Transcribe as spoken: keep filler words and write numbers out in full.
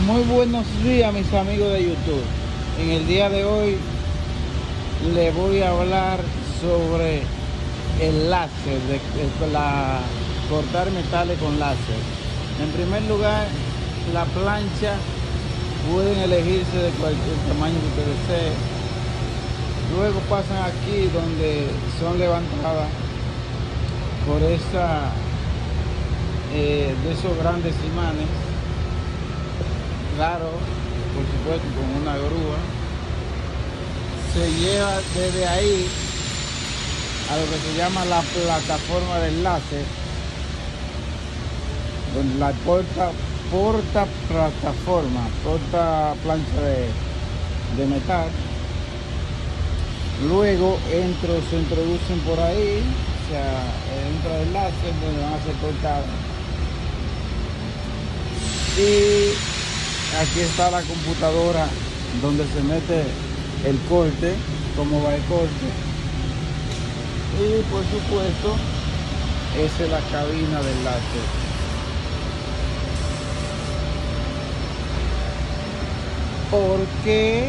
Muy buenos días, mis amigos de YouTube. En el día de hoy les voy a hablar sobre el láser, de, de la, cortar metales con láser. En primer lugar, la plancha pueden elegirse de cualquier tamaño que ustedes deseen. Luego pasan aquí donde son levantadas por esa eh, de esos grandes imanes. Claro, por supuesto, con una grúa. Se lleva desde ahí a lo que se llama la plataforma del láser, donde la porta, porta plataforma, porta plancha de, de metal. Luego entro, se introducen por ahí, o sea, entra el láser donde van a ser cortados. Y aquí está la computadora donde se mete el corte, cómo va el corte. Y por supuesto, esa es la cabina del láser. Porque